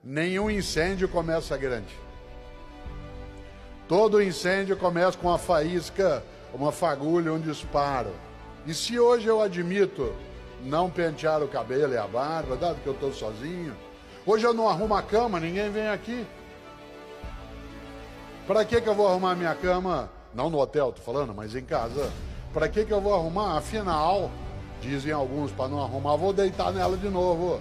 nenhum incêndio começa grande. Todo incêndio começa com uma faísca, uma fagulha, um disparo. E se hoje eu admito não pentear o cabelo e a barba, dado que eu estou sozinho, hoje eu não arrumo a cama, ninguém vem aqui. Para que eu vou arrumar minha cama? Não no hotel, tô falando, mas em casa. Para que eu vou arrumar? Afinal, dizem alguns, para não arrumar, vou deitar nela de novo.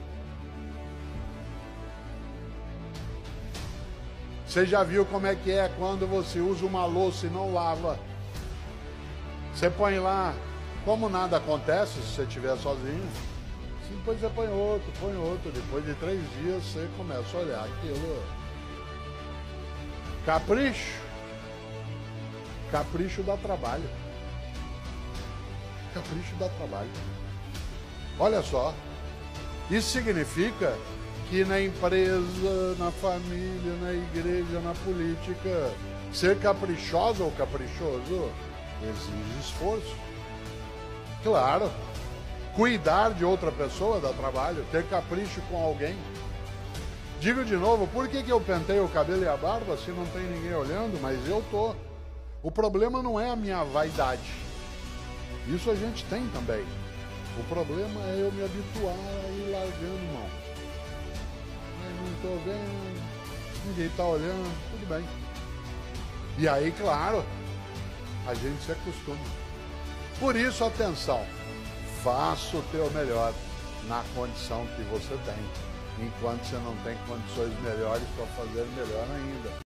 Você já viu como é que é quando você usa uma louça e não lava? Você põe lá, como nada acontece se você estiver sozinho, depois você põe outro, depois de 3 dias você começa a olhar aquilo. Capricho. Capricho dá trabalho. Capricho dá trabalho. Olha só, isso significa que na empresa, na família, na igreja, na política, ser caprichosa ou caprichoso exige esforço. Claro, cuidar de outra pessoa dá trabalho, ter capricho com alguém. Digo de novo, por que eu penteio o cabelo e a barba se não tem ninguém olhando? Mas eu tô. O problema não é a minha vaidade. Isso a gente tem também. O problema é eu me habituar a ir largando mão. Não estou vendo, ninguém está olhando, tudo bem. E aí, claro, a gente se acostuma. Por isso, atenção, faça o teu melhor na condição que você tem, enquanto você não tem condições melhores para fazer melhor ainda.